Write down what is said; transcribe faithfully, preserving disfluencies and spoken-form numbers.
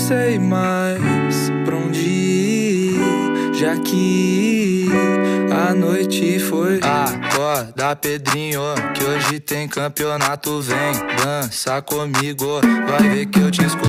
sei mais pra onde ir, já que a noite foi. Acorda, Pedrinho, que hoje tem campeonato. Vem dançar comigo, vai ver que eu te escuto.